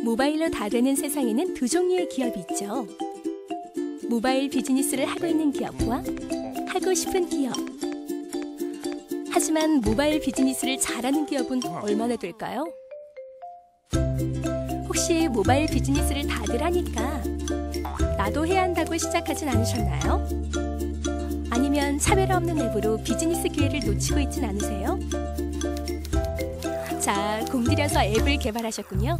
모바일로 다 되는 세상에는 두 종류의 기업이 있죠. 모바일 비즈니스를 하고 있는 기업과 하고 싶은 기업. 하지만 모바일 비즈니스를 잘하는 기업은 얼마나 될까요? 혹시 모바일 비즈니스를 다들 하니까 나도 해야 한다고 시작하진 않으셨나요? 아니면 차별 없는 앱으로 비즈니스 기회를 놓치고 있진 않으세요? 자, 공들여서 앱을 개발하셨군요.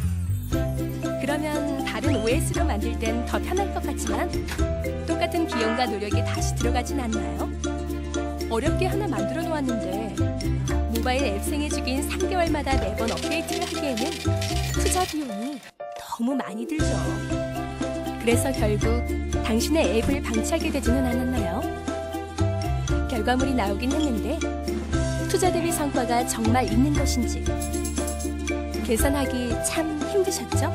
그러면 다른 OS로 만들 땐 더 편할 것 같지만 똑같은 비용과 노력이 다시 들어가진 않나요? 어렵게 하나 만들어 놓았는데 모바일 앱 생애 주기인 3개월마다 매번 업데이트를 하기에는 투자 비용이 너무 많이 들죠. 그래서 결국 당신의 앱을 방치하게 되지는 않았나요? 결과물이 나오긴 했는데 투자 대비 성과가 정말 있는 것인지 계산하기 참 힘드셨죠?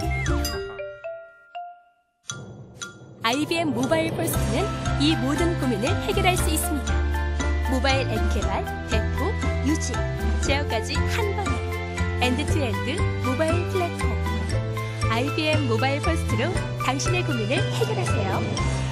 IBM 모바일 퍼스트는 이 모든 고민을 해결할 수 있습니다. 모바일 앱 개발, 배포, 유지, 제어까지 한 번에 엔드투엔드 모바일 플랫폼 IBM 모바일 퍼스트로 당신의 고민을 해결하세요.